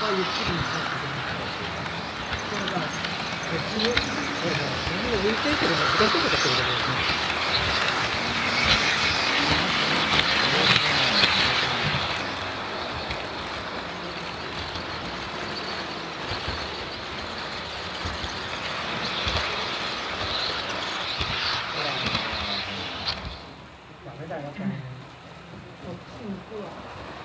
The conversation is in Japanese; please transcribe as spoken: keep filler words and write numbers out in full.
ゆっくりになってくるんですよ。これが別に、これが自分を浮いていくのが難しいことすると思うんですね。ダメだよ、こっちに行くわ。